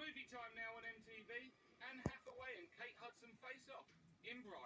Movie time now on MTV. Anne Hathaway and Kate Hudson face off. Improv.